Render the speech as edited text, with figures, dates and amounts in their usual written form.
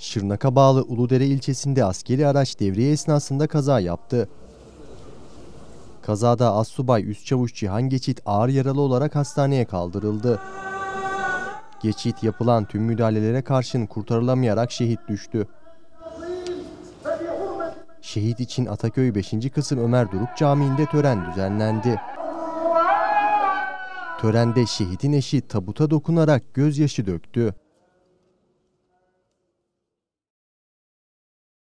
Şırnak'a bağlı Uludere ilçesinde askeri araç devriye esnasında kaza yaptı. Kazada Astsubay Üstçavuş Cihan Geçit ağır yaralı olarak hastaneye kaldırıldı. Geçit yapılan tüm müdahalelere karşın kurtarılamayarak şehit düştü. Şehit için Ataköy 5. Kısım Ömer Doruk Camii'nde tören düzenlendi. Törende şehidin eşi tabuta dokunarak gözyaşı döktü.